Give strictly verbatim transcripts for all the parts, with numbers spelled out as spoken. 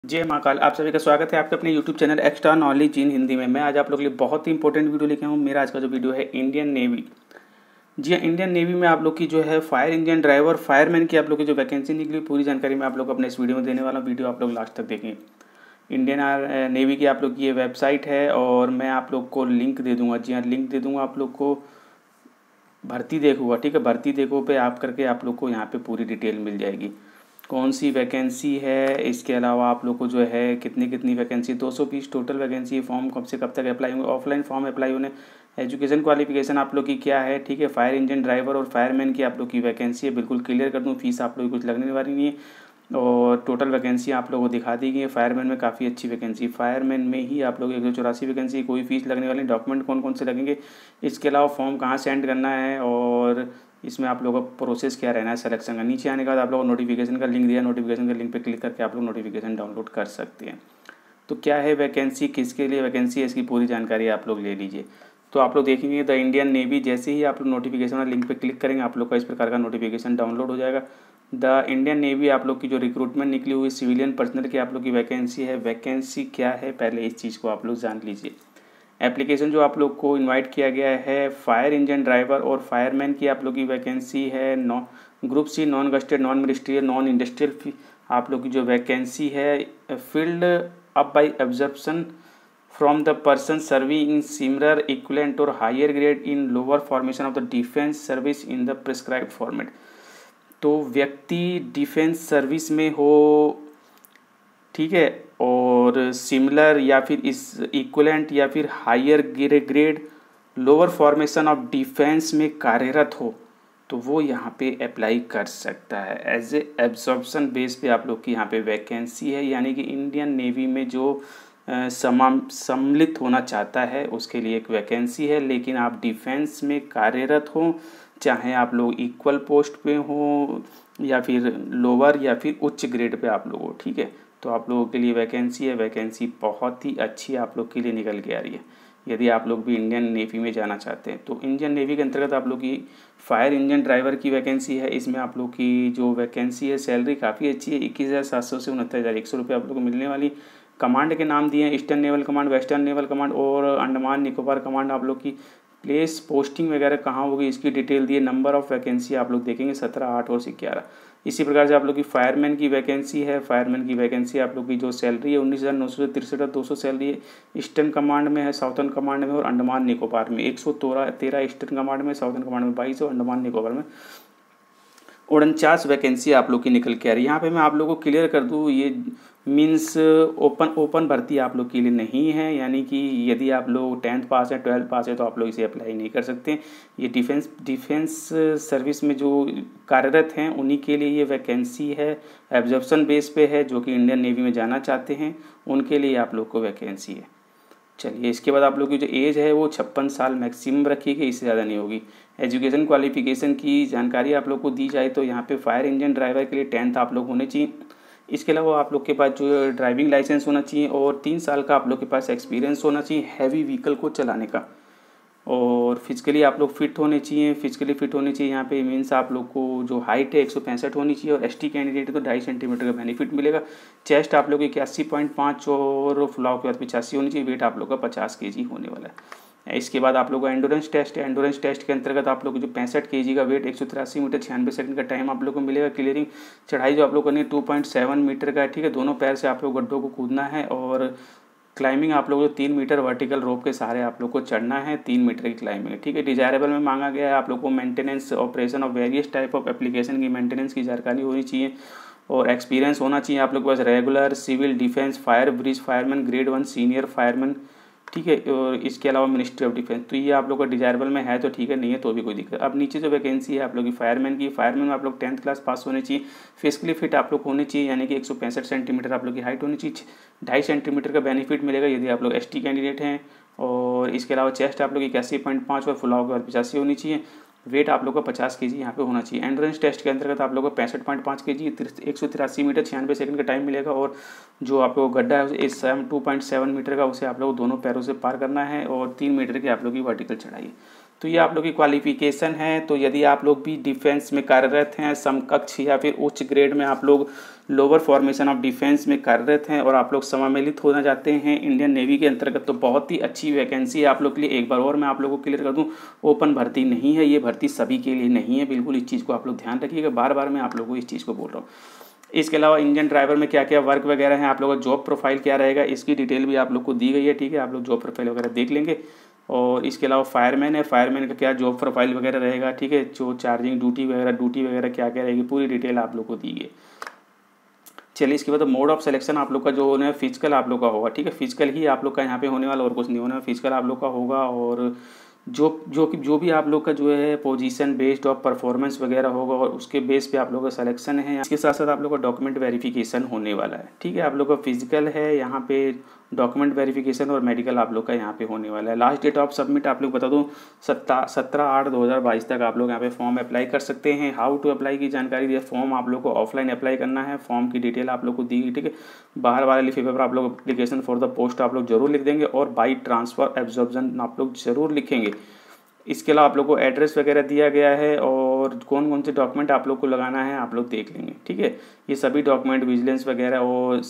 जय महाकाल। आप सभी का स्वागत है आपके अपने YouTube channel extra knowledge in Hindi में। मैं आज आप लोगों के लिए बहुत ही इंपॉर्टेंट वीडियो लेके आया हूँ। मेरा आज का जो वीडियो है इंडियन नेवी। जी हाँ, इंडियन नेवी में आप लोग की जो है फायर इंजन ड्राइवर फायरमैन की आप लोग की जो वैकेंसी निकली पूरी जानकारी मैं आप लोग को अपने इस वीडियो में देने वाला हूँ। वीडियो आप लोग लास्ट तक देखें। इंडियन नेवी की आप लोग की ये वेबसाइट है और मैं आप लोग को लिंक दे दूँगा। जी हाँ, लिंक दे दूँगा आप लोग को। भर्ती देखूँगा, ठीक है। भर्ती देखो पे आप करके आप लोग को यहाँ पे पूरी डिटेल मिल जाएगी, कौन सी वैकेंसी है। इसके अलावा आप लोग को जो है कितनी कितनी वैकेंसी, दो सौ बीस टोटल वैकेंसी। फॉर्म कब से कब तक अप्लाई होंगे, ऑफलाइन फॉर्म अप्लाई होने। एजुकेशन क्वालिफिकेशन आप लोग की क्या है, ठीक है। फायर इंजन ड्राइवर और फायरमैन की आप लोग की वैकेंसी है, बिल्कुल क्लियर कर दूँ। फीस आप लोग की कुछ लगने वाली नहीं है और टोटल वैकेंसी आप लोगों को दिखा दी गई है। फायरमैन में काफ़ी अच्छी वैकेंसी, फायरमैन में ही आप लोग एक सौ चौरासी वैकेंसी, कोई फीस लगने वाली। डॉक्यूमेंट कौन कौन से लगेंगे, इसके अलावा फॉर्म कहाँ सेंड करना है और इसमें आप लोगों का प्रोसेस क्या रहना है सिलेक्शन का। नीचे आने के बाद आप लोगों को नोटिफिकेशन का लिंक दिया, नोटिफिकेशन का लिंक पे क्लिक करके आप लोग नोटिफिकेशन डाउनलोड कर सकते हैं। तो क्या है वैकेंसी, किसके लिए वैकेंसी है, इसकी पूरी जानकारी आप लोग ले लीजिए। तो आप लोग देखेंगे द इंडियन नेवी, जैसे ही आप लोग नोटिफिकेशन वाले लिंक पे क्लिक करेंगे आप लोग का इस प्रकार का नोटिफिकेशन डाउनलोड हो जाएगा। द इंडियन नेवी आप लोग की जो रिक्रूटमेंट निकली हुई सिविलियन पर्सनल की आप लोग की वैकेंसी है। वैकेंसी क्या है पहले इस चीज़ को आप लोग जान लीजिए। एप्लीकेशन जो आप लोग को इनवाइट किया गया है फायर इंजन ड्राइवर और फायरमैन की आप लोग की वैकेंसी है। Non group C, non gazetted, non ministerial, non industrial आप लोग की जो वैकेंसी है। Filled up by absorption from the person serving in similar equivalent और higher grade in lower formation of the defence service in the prescribed format. तो व्यक्ति defence service में हो, ठीक है, और सिमिलर या फिर इस इक्विवेलेंट या फिर higher grade lower formation of defence में कार्यरत हो तो वो यहाँ पे अप्लाई कर सकता है। एज ए एब्जॉर्प्शन बेस पे आप लोग की यहाँ पे वैकेंसी है, यानी कि इंडियन नेवी में जो समाम सम्मिलित होना चाहता है उसके लिए एक वैकेंसी है। लेकिन आप डिफेंस में कार्यरत हो, चाहे आप लोग इक्वल पोस्ट पे हो या फिर लोअर या फिर उच्च ग्रेड पे आप लोग हो, ठीक है, तो आप लोगों के लिए वैकेंसी है। वैकेंसी बहुत ही अच्छी आप लोग के लिए निकल के आ रही है यदि आप लोग भी इंडियन नेवी में जाना चाहते हैं। तो इंडियन नेवी के अंतर्गत आप लोग की फायर इंजन ड्राइवर की वैकेंसी है। इसमें आप लोग की जो वैकेंसी है सैलरी काफ़ी अच्छी है, इक्कीस हज़ार सात सौ से उनहत्तर हज़ार एक सौ रुपये आप लोग को मिलने वाली। कमांड के नाम दिए हैं eastern naval command, western naval command और अंडमान निकोबार कमांड। आप लोग की प्लेस पोस्टिंग वगैरह कहाँ होगी इसकी डिटेल दी है। नंबर ऑफ वैकेंसी आप लोग देखेंगे सत्रह, आठ और ग्यारह। इसी प्रकार से आप लोग की फायरमैन की वैकेंसी है। फायरमैन की वैकेंसी आप लोग की जो सैलरी है उन्नीस हज़ार नौ सौ तिरसठ दो सौ सैलरी है। ईस्टर्न कमांड में है, साउथर्न कमांड में और अंडमान निकोबार में एक सौ तेरह ईस्टर्न कमांड में, साउथर्न कमांड में बाईस और अंडमान निकोबार में उनचास वैकेंसी आप लोग की निकल के आ रही है। यहाँ पे मैं आप लोगों को क्लियर कर दूँ, ये मीन्स ओपन ओपन भर्ती आप लोग के लिए नहीं है, यानी कि यदि आप लोग टेंथ पास है, ट्वेल्थ पास है तो आप लोग इसे अप्लाई नहीं कर सकते। ये डिफेंस डिफेंस सर्विस में जो कार्यरत हैं उन्हीं के लिए ये वैकेंसी है। एब्जॉर्प्शन बेस पे है, जो कि इंडियन नेवी में जाना चाहते हैं उनके लिए आप लोग को वैकेंसी है। चलिए, इसके बाद आप लोग की जो एज है वो छप्पन साल मैक्सिमम रखी गई, इससे ज़्यादा नहीं होगी। एजुकेशन क्वालिफिकेशन की जानकारी आप लोग को दी जाए तो यहाँ पे फायर इंजन ड्राइवर के लिए टेंथ आप लोग होने चाहिए। इसके अलावा आप लोग के पास जो ड्राइविंग लाइसेंस होना चाहिए और तीन साल का आप लोग के पास एक्सपीरियंस होना चाहिए हैवी व्हीकल को चलाने का। और फिजिकली आप लोग फिट होने चाहिए। फिजिकली फिट होने चाहिए यहाँ पे मीन्स आप लोग को जो हाइट है एक सौ पैंसठ होनी चाहिए और एसटी कैंडिडेट को ढाई सेंटीमीटर का बेनिफिट मिलेगा। चेस्ट आप लोग की इक्यासी पॉइंट पाँच और फुलाव के बाद पिचासी होनी चाहिए। वेट आप लोग का पचास के जी होने वाला है। इसके बाद आप लोग का एंडोरेंस टेस्ट है। एंडोरेंस टेस्ट के अंतर्गत आप लोग जो पैंसठ के जी का वेट, एक सौ तिरासी मीटर छियानवे सेकंड का टाइम आप लोग को मिलेगा। क्लियरिंग चढ़ाई जो आप लोग करनी है टू पॉइंट सेवन मीटर का है, ठीक है। दोनों पैर से आप लोग गड्ढों को कूदना है और क्लाइंबिंग आप लोग को तीन मीटर वर्टिकल रोप के सहारे आप लोग को चढ़ना है। तीन मीटर की क्लाइंबिंग है, ठीक है। डिजायरेबल में मांगा गया है आप लोग को maintenance operation of various type of application की मेंटेनेंस की जानकारी होनी चाहिए और एक्सपीरियंस होना चाहिए आप लोग के पास। Regular civil defence fire brigade fireman grade one senior fireman, ठीक है। और इसके अलावा मिनिस्ट्री ऑफ डिफेंस, तो ये आप लोग का डिजायरेबल में है तो ठीक है, नहीं है तो भी कोई दिक्कत। अब नीचे जो वैकेंसी है आप लोग की फायरमैन की, फायरमैन में आप लोग टेंथ क्लास पास होने चाहिए। फिजिकली फिट आप लोग होने चाहिए, यानी कि एक सौ पैंसठ सेंटीमीटर आप लोग की हाइट होनी चाहिए। ढाई सेंटीमीटर का बेनिफिट मिलेगा यदि आप लोग एस टी कैंडिडेट हैं। और इसके अलावा चेस्ट आप लोग इक्यासी पॉइंट पाँच और फुलाव के बाद पचासी होनी चाहिए। वेट आप लोग का पचास के जी यहाँ पे होना चाहिए। एंड्रेंस टेस्ट के अंतर्गत आप लोग को पैंसठ पॉइंट पाँच के जी, एक सौ तिरासी मीटर छियानवे सेकंड का टाइम मिलेगा। और जो आप लोग गड्ढा है उसे seven two point seven metre का, उसे आप लोग दोनों पैरों से पार करना है और तीन मीटर की आप लोग की वर्टिकल चढ़ाई है। तो ये आप लोग की क्वालिफिकेशन है। तो यदि आप लोग भी डिफेंस में कार्यरत हैं, समकक्ष या फिर उच्च ग्रेड में आप लोग लोअर फॉर्मेशन ऑफ डिफेंस में कार्यरत हैं और आप लोग सम्मिलित होना चाहते हैं इंडियन नेवी के अंतर्गत, तो बहुत ही अच्छी वैकेंसी है आप लोग के लिए। एक बार और मैं आप लोगों को क्लियर कर दूं, ओपन भर्ती नहीं है, ये भर्ती सभी के लिए नहीं है, बिल्कुल इस चीज़ को आप लोग ध्यान रखिएगा। बार बार मैं आप लोगों को इस चीज़ को बोल रहा हूँ। इसके अलावा इंजन ड्राइवर में क्या क्या वर्क वगैरह है, आप लोगों का जॉब प्रोफाइल क्या रहेगा, इसकी डिटेल भी आप लोग को दी गई है, ठीक है। आप लोग जॉब प्रोफाइल वगैरह देख लेंगे। और इसके अलावा फायरमैन है, फायरमैन का क्या जॉब प्रोफाइल वगैरह रहेगा, ठीक है। जो चार्जिंग ड्यूटी वगैरह ड्यूटी वगैरह क्या क्या रहेगी, पूरी डिटेल आप लोग को दी है। चलिए इसके बाद मोड ऑफ सिलेक्शन आप लोग का जो होना है फिजिकल आप लोग का होगा, ठीक है। फिजिकल ही आप लोग का यहाँ पे होने वाला और कुछ नहीं होना, फिजिकल आप लोग का होगा। और जो जो कि जो भी आप लोग का जो है पोजीशन बेस्ड ऑफ परफॉर्मेंस वगैरह होगा और उसके बेस पे आप लोगों का सिलेक्शन है। इसके साथ साथ आप लोग का डॉक्यूमेंट वेरिफिकेशन होने वाला है, ठीक है। आप लोग का फिजिकल है, यहाँ पे डॉक्यूमेंट वेरिफिकेशन और मेडिकल आप लोग का यहाँ पे होने वाला है। लास्ट डेट ऑफ सबमिट आप लोग बता दूँ सत्ता सत्रह आठ दो हज़ार बाईस तक आप लोग यहाँ पे फॉर्म अप्लाई कर सकते हैं। हाउ टू अप्लाई की जानकारी दी है। फॉर्म आप लोग को ऑफलाइन अप्लाई करना है, फॉर्म की डिटेल आप लोग को दी गई, ठीक है। बाहर वाले लिफाफे पर आप लोग एप्लीकेशन फॉर द पोस्ट आप लोग जरूर लिख देंगे और बाई ट्रांसफर एब्जॉर्प्शन आप लोग जरूर लिखेंगे। इसके अलावा आप लोग को एड्रेस वगैरह दिया गया है और कौन कौन से डॉक्यूमेंट आप लोग को लगाना है आप लोग देख लेंगे, ठीक है। ये सभी डॉक्यूमेंट विजिलेंस वगैरह और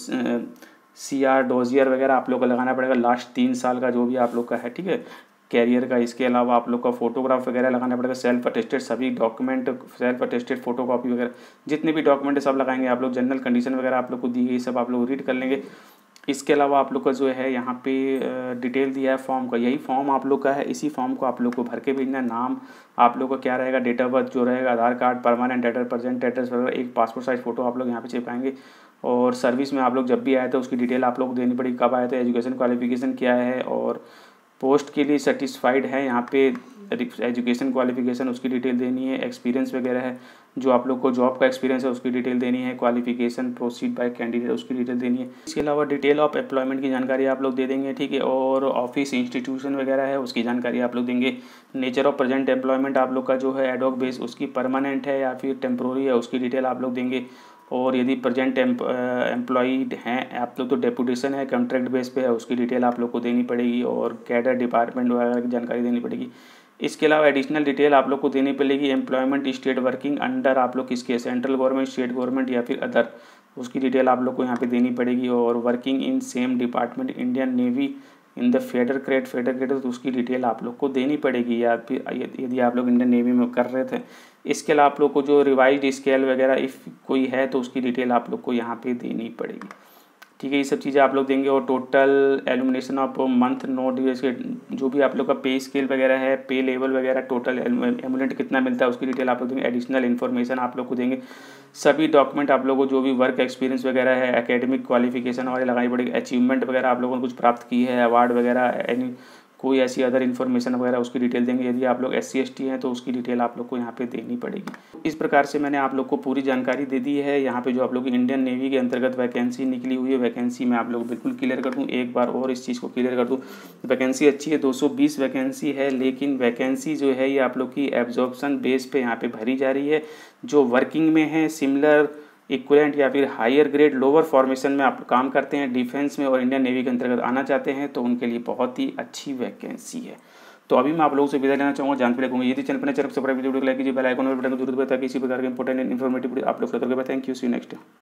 सी आर डोजियर वगैरह आप लोग को लगाना पड़ेगा, लास्ट तीन साल का जो भी आप लोग का है, ठीक है, कैरियर का। इसके अलावा आप लोग का फोटोग्राफ वगैरह लगाना पड़ेगा, सेल्फ अटेस्टेड सभी डॉक्यूमेंट, सेल्फ अटेस्टेड फोटोकॉपी वगैरह जितने भी डॉक्यूमेंट सब लगाएंगे आप लोग। जनरल कंडीशन वगैरह आप लोग को दी गई, सब आप लोग रीड कर लेंगे। इसके अलावा आप लोग का जो है यहाँ पे डिटेल दिया है फॉर्म का, यही फॉर्म आप लोग का है, इसी फॉर्म को आप लोग को भर के भेजना है। नाम आप लोग का क्या रहेगा, डेट ऑफ बर्थ जो रहेगा, Aadhaar card, permanent address, present address वगैरह, एक पासपोर्ट साइज फोटो आप लोग यहाँ पे चिपकाएंगे। और सर्विस में आप लोग जब भी आए थे उसकी डिटेल आप लोग को देनी पड़ेगी, कब आए थे, एजुकेशन क्वालिफिकेशन क्या है और पोस्ट के लिए सेटिस्फाइड है, यहाँ पे एजुकेशन क्वालिफिकेशन उसकी डिटेल देनी है। एक्सपीरियंस वगैरह है, जो आप लोग को जॉब का एक्सपीरियंस है उसकी डिटेल देनी है। क्वालिफिकेशन प्रोसीड बाय कैंडिडेट उसकी डिटेल देनी है। इसके अलावा डिटेल ऑफ एम्प्लॉयमेंट की जानकारी आप लोग दे देंगे, ठीक है। और ऑफिस इंस्टीट्यूशन वगैरह है उसकी जानकारी आप लोग देंगे। नेचर ऑफ प्रेजेंट एम्प्लॉयमेंट आप लोग का जो है एडॉक बेस उसकी परमानेंट है या फिर टेम्प्रोरी है उसकी डिटेल आप लोग देंगे। और यदि प्रेजेंट एम्प्लॉयड हैं आप लोग तो डेपुटेशन है, कॉन्ट्रैक्ट बेस पे है, उसकी डिटेल आप लोग को देनी पड़ेगी। और कैडर डिपार्टमेंट वगैरह की जानकारी देनी पड़ेगी। इसके अलावा एडिशनल डिटेल आप लोग को देनी पड़ेगी। एम्प्लॉयमेंट स्टेट वर्किंग अंडर आप लोग किसके, सेंट्रल गवर्नमेंट, स्टेट गवर्नमेंट या फिर अदर, उसकी डिटेल आप लोग को यहाँ पे देनी पड़ेगी। और working in same department Indian navy in the feeder grade, feeder grade तो उसकी डिटेल आप लोग को देनी पड़ेगी या फिर यदि आप लोग इंडियन नेवी में कर रहे थे। इसके अलावा आप लोग को जो रिवाइज्ड स्केल वगैरह इफ़ कोई है तो उसकी डिटेल आप लोग को यहाँ पे देनी पड़ेगी, ठीक है। ये सब चीज़ें आप लोग देंगे। और total elimination of month note, जो भी आप लोग का पे स्केल वगैरह है, पे लेवल वगैरह, टोटल एमुलेंट कितना मिलता है उसकी डिटेल आप लोग देंगे। एडिशनल इन्फॉर्मेशन आप लोग को देंगे। सभी डॉक्यूमेंट आप लोगों को जो भी वर्क एक्सपीरियंस वगैरह है, एकेडमिक क्वालिफिकेशन वगैरह लगानी पड़ेगी। अचीवमेंट वगैरह आप लोगों ने कुछ प्राप्त की है, अवार्ड वगैरह, एनी कोई ऐसी अदर इन्फॉर्मेशन वगैरह उसकी डिटेल देंगे। यदि आप लोग एस सी एस टी हैं तो उसकी डिटेल आप लोग को यहाँ पे देनी पड़ेगी। इस प्रकार से मैंने आप लोग को पूरी जानकारी दे दी है। यहाँ पे जो आप लोग इंडियन नेवी के अंतर्गत वैकेंसी निकली हुई है, वैकेंसी मैं आप लोग बिल्कुल क्लियर कर दूँ, एक बार और इस चीज़ को क्लियर कर दूँ। वैकेंसी अच्छी है, दो सौ बीस वैकेंसी है, लेकिन वैकेंसी जो है ये आप लोग की एब्जॉर्प्शन बेस पे यहाँ पे भरी जा रही है। जो वर्किंग में है, सिमिलर, इक्वलेंट या फिर हायर ग्रेड लोअर फॉर्मेशन में आप काम करते हैं, डिफेंस में और इंडियन नेवी के अंतर्गत आना चाहते हैं, तो उनके लिए बहुत ही अच्छी वैकेंसी है। तो अभी मैं आप लोगों से विदा लेना चाहूँगा, जानकारी रखूँगा। यदि चैनल पर सब्सक्राइब वीडियो लाइक कीजिए, बेल आइकन और बटन को जरूर बताया, किसी प्रकार के इंपॉर्टेंट इन्फॉर्मेटिव आप लोग थैंक यू, सी नेक्स्ट।